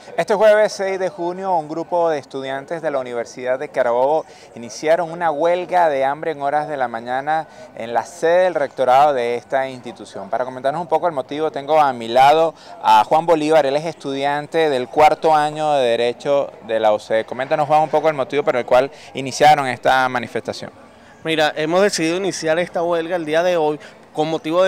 Este jueves 6 de junio, un grupo de estudiantes de la Universidad de Carabobo iniciaron una huelga de hambre en horas de la mañana en la sede del rectorado de esta institución. Para comentarnos un poco el motivo, tengo a mi lado a Juan Bolívar. Él es estudiante del cuarto año de Derecho de la UCE. Coméntanos, Juan, un poco el motivo por el cual iniciaron esta manifestación. Mira, hemos decidido iniciar esta huelga el día de hoy con motivo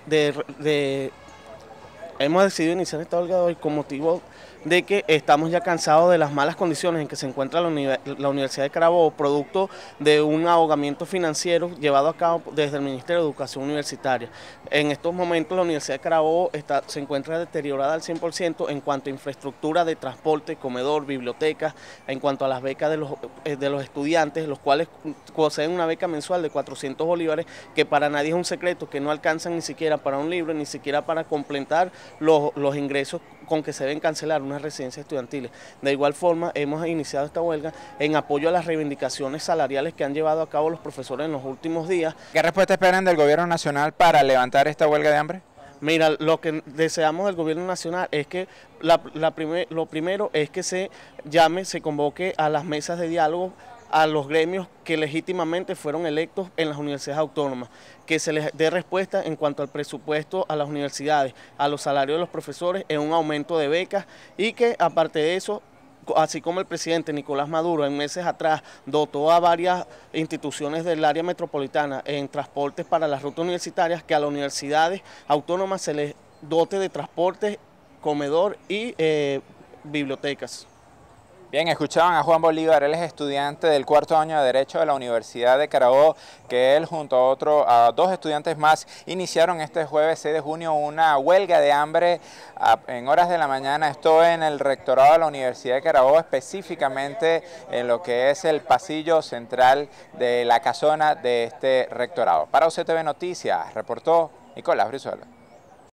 hemos decidido iniciar esta huelga de hoy con motivo de que estamos ya cansados de las malas condiciones en que se encuentra la Universidad de Carabobo, producto de un ahogamiento financiero llevado a cabo desde el Ministerio de Educación Universitaria. En estos momentos la Universidad de Carabobo se encuentra deteriorada al 100% en cuanto a infraestructura de transporte, comedor, biblioteca, en cuanto a las becas de los estudiantes, los cuales poseen una beca mensual de 400 bolívares, que para nadie es un secreto, que no alcanzan ni siquiera para un libro, ni siquiera para completar los ingresos con que se deben cancelar unas residencias estudiantiles. De igual forma, hemos iniciado esta huelga en apoyo a las reivindicaciones salariales que han llevado a cabo los profesores en los últimos días. ¿Qué respuesta esperan del gobierno nacional para levantar esta huelga de hambre? Mira, lo que deseamos del gobierno nacional es que lo primero es que se convoque a las mesas de diálogo a los gremios que legítimamente fueron electos en las universidades autónomas, que se les dé respuesta en cuanto al presupuesto a las universidades, a los salarios de los profesores, en un aumento de becas, y que aparte de eso, así como el presidente Nicolás Maduro en meses atrás dotó a varias instituciones del área metropolitana en transportes para las rutas universitarias, que a las universidades autónomas se les dote de transporte, comedor y bibliotecas. Bien, escuchaban a Juan Bolívar. Él es estudiante del cuarto año de Derecho de la Universidad de Carabobo, que él junto a dos estudiantes más iniciaron este jueves 6 de junio una huelga de hambre en horas de la mañana. Esto en el rectorado de la Universidad de Carabobo, específicamente en lo que es el pasillo central de la casona de este rectorado. Para UCTV Noticias, reportó Nicolás Brizuela.